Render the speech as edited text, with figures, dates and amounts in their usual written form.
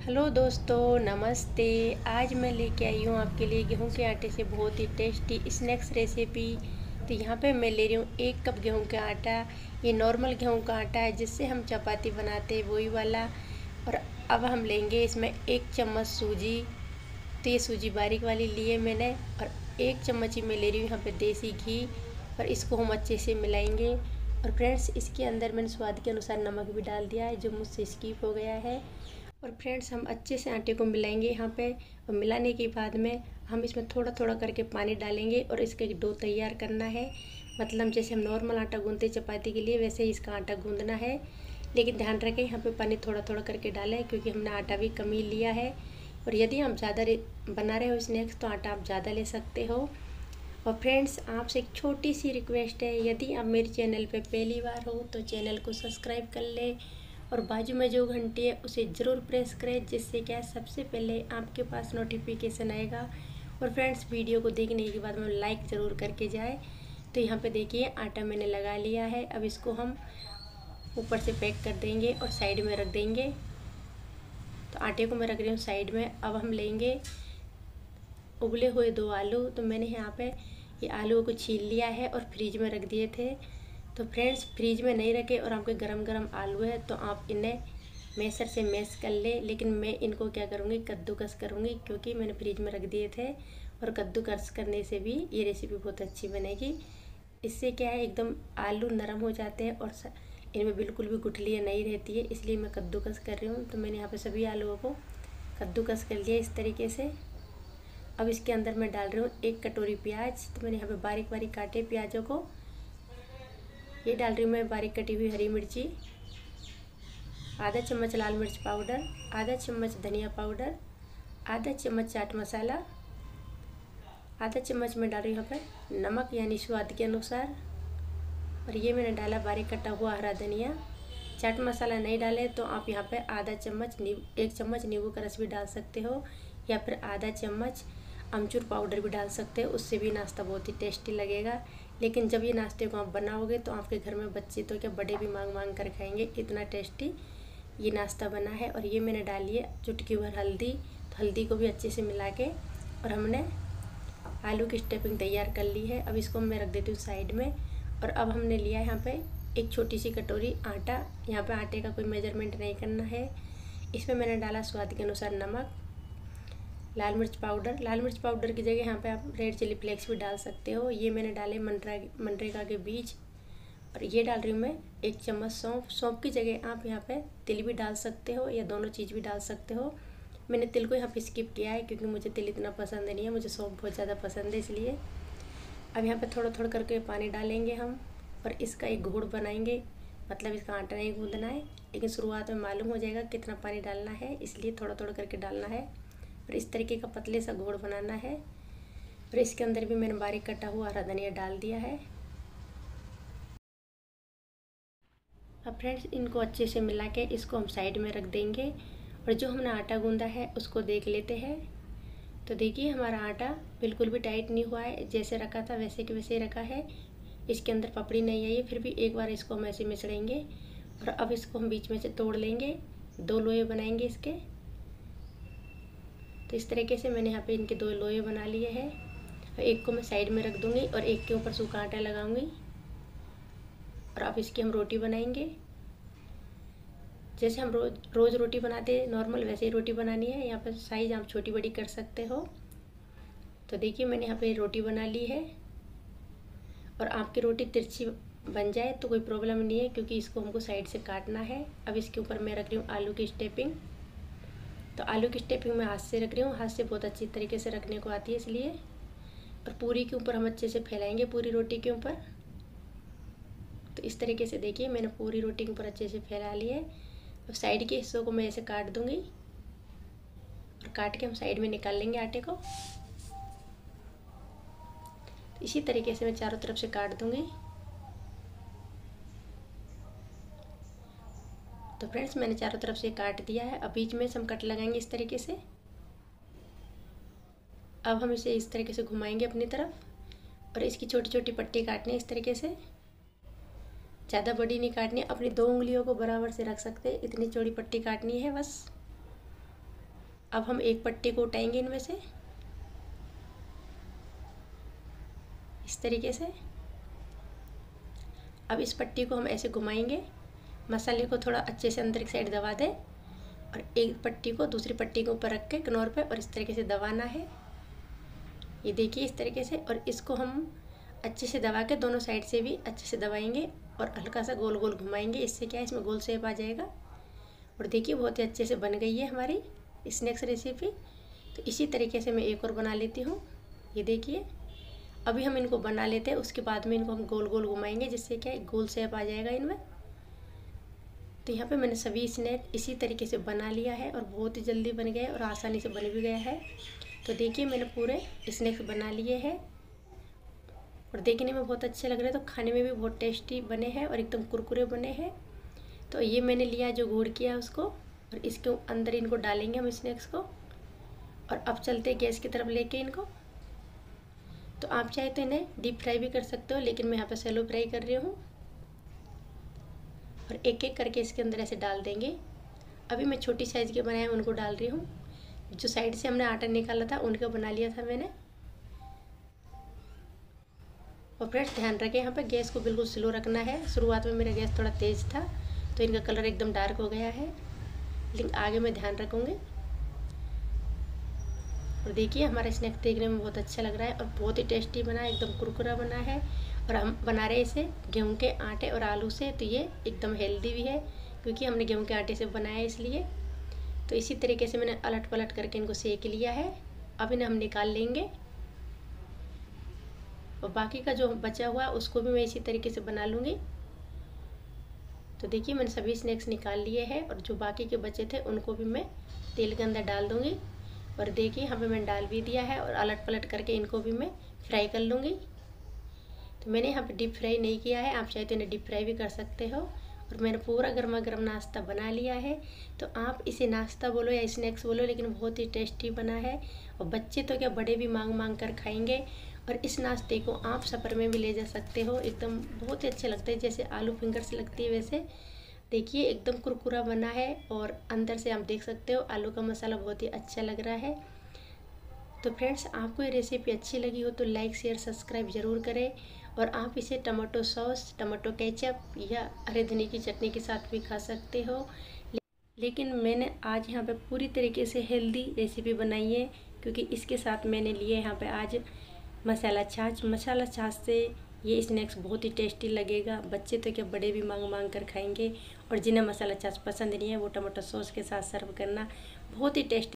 Hello दोस्तों, नमस्ते। आज मैं लेके आई हूँ आपके लिए गेहूं के आटे से बहुत ही टेस्टी स्नैक्स रेसिपी। तो यहाँ पे मैं ले रही हूँ 1 कप गेहूं का आटा। ये नॉर्मल गेहूं का आटा है जिससे हम चपाती बनाते हैं, वही वाला। और अब हम लेंगे इसमें 1 चम्मच सूजी। तो ये सूजी बारीक वाली ली है मैंने। और 1 चम्मच ही मैं ले रही हूँ यहाँ पे देसी घी। और इसको हम अच्छे से मिलाएंगे। और फ्रेंड्स, इसके अंदर मैंने स्वाद के अनुसार नमक भी डाल दिया है जो मुझसे स्किप हो गया है। और फ्रेंड्स, हम अच्छे से आटे को मिलाएंगे यहाँ पे। और मिलाने के बाद में हम इसमें थोड़ा थोड़ा करके पानी डालेंगे और इसका एक डो तैयार करना है। मतलब जैसे हम नॉर्मल आटा गूंदते चपाती के लिए, वैसे ही इसका आटा गूंदना है। लेकिन ध्यान रखें, यहाँ पे पानी थोड़ा थोड़ा करके डालें क्योंकि हमने आटा भी कम ही लिया है। और यदि हम ज़्यादा बना रहे हो स्नैक्स तो आटा आप ज़्यादा ले सकते हो। और फ्रेंड्स, आपसे एक छोटी सी रिक्वेस्ट है, यदि आप मेरे चैनल पे पहली बार हो तो चैनल को सब्सक्राइब कर ले। और बाजू में जो घंटी है उसे ज़रूर प्रेस करें, जिससे क्या सबसे पहले आपके पास नोटिफिकेशन आएगा। और फ्रेंड्स, वीडियो को देखने के बाद में लाइक ज़रूर करके जाए। तो यहाँ पे देखिए आटा मैंने लगा लिया है। अब इसको हम ऊपर से पैक कर देंगे और साइड में रख देंगे। तो आटे को मैं रख रही हूँ साइड में। अब हम लेंगे उबले हुए 2 आलू। तो मैंने यहाँ पे ये आलूओं को छील लिया है और फ्रिज में रख दिए थे। तो फ्रेंड्स, फ्रिज में नहीं रखे और आपके गरम गरम आलू है तो आप इन्हें मैशर से मैश कर ले। लेकिन मैं इनको क्या करूँगी, कद्दूकस करूँगी, क्योंकि मैंने फ्रिज में रख दिए थे। और कद्दूकस करने से भी ये रेसिपी बहुत अच्छी बनेगी। इससे क्या है, एकदम आलू नरम हो जाते हैं और इनमें बिल्कुल भी गुठलियाँ नहीं रहती है, इसलिए मैं कद्दूकस कर रही हूँ। तो मैंने यहाँ पे सभी आलूओं को कद्दूकस कर लिया इस तरीके से। अब इसके अंदर मैं डाल रही हूँ 1 कटोरी प्याज। तो मैंने यहाँ पे बारीक बारीक काटे प्याजों को। ये डाल रही हूँ मैं बारीक कटी हुई हरी मिर्ची, आधा चम्मच लाल मिर्च पाउडर, आधा चम्मच धनिया पाउडर, आधा चम्मच चाट मसाला, आधा चम्मच मैं डाल रही हूँ यहाँ पर नमक यानी स्वाद के अनुसार। और ये मैंने डाला बारीक कटा हुआ हरा धनिया। चाट मसाला नहीं डाले तो आप यहाँ पे आधा चम्मच 1 चम्मच नींबू का रस भी डाल सकते हो, या फिर आधा चम्मच अमचूर पाउडर भी डाल सकते हो। उससे भी नाश्ता बहुत ही टेस्टी लगेगा। लेकिन जब ये नाश्ते को आप बनाओगे तो आपके घर में बच्चे तो क्या बड़े भी मांग मांग कर खाएंगे, इतना टेस्टी ये नाश्ता बना है। और ये मैंने डाली है चुटकी भर हल्दी। तो हल्दी को भी अच्छे से मिला के और हमने आलू की स्टफिंग तैयार कर ली है। अब इसको मैं रख देती हूँ साइड में। और अब हमने लिया है यहाँ पे एक छोटी सी कटोरी आटा। यहाँ पे आटे का कोई मेजरमेंट नहीं करना है। इसमें मैंने डाला स्वाद के अनुसार नमक, लाल मिर्च पाउडर। लाल मिर्च पाउडर की जगह यहाँ पे आप रेड चिली फ्लेक्स भी डाल सकते हो। ये मैंने डाले मनरेगा के बीज। और ये डाल रही हूँ मैं 1 चम्मच सौंफ। सौंफ की जगह आप यहाँ पे तिल भी डाल सकते हो या दोनों चीज़ भी डाल सकते हो। मैंने तिल को यहाँ पे स्किप किया है क्योंकि मुझे तिल इतना पसंद नहीं है, मुझे सौंफ बहुत ज़्यादा पसंद है इसलिए। अब यहाँ पे थोड़ा थोड़ा करके पानी डालेंगे हम और इसका एक घोड़ बनाएंगे। मतलब इसका आटा नहीं गूंदना है, लेकिन शुरुआत में मालूम हो जाएगा कितना पानी डालना है, इसलिए थोड़ा थोड़ा करके डालना है। और इस तरीके का पतले सा घोड़ बनाना है। और इसके अंदर भी मैंने बारीक कटा हुआ हरा धनिया डाल दिया है। अब फ्रेंड्स, इनको अच्छे से मिला के इसको हम साइड में रख देंगे। और जो हमने आटा गूंदा है उसको देख लेते हैं। तो देखिए हमारा आटा बिल्कुल भी टाइट नहीं हुआ है, जैसे रखा था वैसे के वैसे ही रखा है। इसके अंदर पपड़ी नहीं आई है, फिर भी एक बार इसको हम ऐसे मिसड़ेंगे। और अब इसको हम बीच में से तोड़ लेंगे, 2 लोहे बनाएंगे इसके। तो इस तरीके से मैंने यहाँ पे इनके 2 लोहे बना लिए हैं। और एक को मैं साइड में रख दूँगी और एक के ऊपर सूखा आटा लगाऊंगी। और अब इसकी हम रोटी बनाएंगे। जैसे हम रोज़ रोटी बनाते हैं नॉर्मल, वैसे ही रोटी बनानी है। यहाँ पर साइज़ आप छोटी बड़ी कर सकते हो। तो देखिए मैंने यहाँ पे रोटी बना ली है। और आपकी रोटी तिरछी बन जाए तो कोई प्रॉब्लम नहीं है, क्योंकि इसको हमको साइड से काटना है। अब इसके ऊपर मैं रख रही हूँ आलू की स्टफिंग। तो आलू की स्टफिंग मैं हाथ से रख रही हूँ, हाथ से बहुत अच्छी तरीके से रखने को आती है इसलिए। और पूरी के ऊपर हम अच्छे से फैलाएंगे, पूरी रोटी के ऊपर। तो इस तरीके से देखिए मैंने पूरी रोटी के ऊपर अच्छे से फैला ली है। अब साइड के हिस्सों को मैं ऐसे काट दूंगी और काट के हम साइड में निकाल लेंगे आटे को। तो इसी तरीके से मैं चारों तरफ से काट दूंगी। तो फ्रेंड्स, मैंने चारों तरफ से काट दिया है। अब बीच में से हम कट लगाएंगे इस तरीके से। अब हम इसे इस तरीके से घुमाएंगे अपनी तरफ और इसकी छोटी छोटी पट्टी काटनी है इस तरीके से। ज़्यादा बड़ी नहीं काटनी है, अपनी 2 उंगलियों को बराबर से रख सकते हैं, इतनी चौड़ी पट्टी काटनी है बस। अब हम एक पट्टी को उठाएंगे इनमें से इस तरीके से। अब इस पट्टी को हम ऐसे घुमाएंगे, मसाले को थोड़ा अच्छे से अंदर की साइड दबा दें और एक पट्टी को दूसरी पट्टी के ऊपर रख के किनारे पे और इस तरीके से दबाना है। ये देखिए इस तरीके से, और इसको हम अच्छे से दबा के दोनों साइड से भी अच्छे से दबाएंगे और हल्का सा गोल गोल घुमाएंगे। इससे क्या है, इसमें गोल शेप आ जाएगा। और देखिए बहुत ही अच्छे से बन गई है हमारी स्नैक्स रेसिपी। तो इसी तरीके से मैं एक और बना लेती हूँ। ये देखिए अभी हम इनको बना लेते हैं, उसके बाद में इनको हम गोल गोल घुमाएंगे जिससे क्या है गोल शेप आ जाएगा इनमें। तो यहाँ पे मैंने सभी स्नैक इसी तरीके से बना लिया है और बहुत ही जल्दी बन गया और आसानी से बन भी गया है। तो देखिए मैंने पूरे स्नैक्स बना लिए हैं और देखने में बहुत अच्छे लग रहे हैं, तो खाने में भी बहुत टेस्टी बने हैं और एकदम कुरकुरे बने हैं। तो ये मैंने लिया जो घोड़ किया उसको, और इसके अंदर इनको डालेंगे हम स्नैक्स को। और अब चलते गैस की तरफ लेके इनको। तो आप चाहे तो इन्हें डीप फ्राई भी कर सकते हो, लेकिन मैं यहाँ पे सैलो फ्राई कर रही हूँ। और एक एक करके इसके अंदर ऐसे डाल देंगे। अभी मैं छोटी साइज़ के बनाए उनको डाल रही हूँ। जो साइड से हमने आटा निकाला था उनका बना लिया था मैंने। और फ्रेंड्स ध्यान रखें यहाँ पे गैस को बिल्कुल स्लो रखना है। शुरुआत में मेरा गैस थोड़ा तेज़ था तो इनका कलर एकदम डार्क हो गया है, लेकिन आगे मैं ध्यान रखूँगी। और देखिए हमारा स्नैक देखने में बहुत अच्छा लग रहा है और बहुत ही टेस्टी बना है, एकदम कुरकुरा बना है। और हम बना रहे हैं इसे गेहूं के आटे और आलू से, तो ये एकदम हेल्दी भी है क्योंकि हमने गेहूं के आटे से बनाया है इसलिए। तो इसी तरीके से मैंने अलट पलट करके इनको सेक लिया है। अब इन्हें हम निकाल लेंगे और बाकी का जो बचा हुआ है उसको भी मैं इसी तरीके से बना लूँगी। तो देखिए मैंने सभी स्नैक्स निकाल लिए हैं और जो बाकी के बचे थे उनको भी मैं तेल के अंदर डाल दूँगी। और देखिए यहाँ पे मैंने डाल भी दिया है और अलट पलट करके इनको भी मैं फ्राई कर लूँगी। तो मैंने यहाँ पे डीप फ्राई नहीं किया है, आप चाहे तो इन्हें डीप फ्राई भी कर सकते हो। और मैंने पूरा गर्मा गर्म नाश्ता बना लिया है। तो आप इसे नाश्ता बोलो या स्नैक्स बोलो, लेकिन बहुत ही टेस्टी बना है और बच्चे तो क्या बड़े भी मांग मांग कर खाएंगे। और इस नाश्ते को आप सफ़र में भी ले जा सकते हो, एकदम बहुत ही अच्छे लगते हैं, जैसे आलू फिंगर्स लगती है वैसे। देखिए एकदम कुरकुरा बना है और अंदर से आप देख सकते हो आलू का मसाला बहुत ही अच्छा लग रहा है। तो फ्रेंड्स आपको ये रेसिपी अच्छी लगी हो तो लाइक शेयर सब्सक्राइब ज़रूर करें। और आप इसे टमाटो सॉस, टमाटो केचप या हरे धनिए की चटनी के साथ भी खा सकते हो। लेकिन मैंने आज यहाँ पे पूरी तरीके से हेल्दी रेसिपी बनाई है, क्योंकि इसके साथ मैंने लिए यहाँ पे आज मसाला छाछ। मसाला छाछ से ये स्नैक्स बहुत ही टेस्टी लगेगा, बच्चे तो क्या बड़े भी मांग मांग कर खाएंगे। और जिन्हें मसाला छाछ पसंद नहीं है वो टमाटो सॉस के साथ सर्व करना, बहुत ही टेस्टी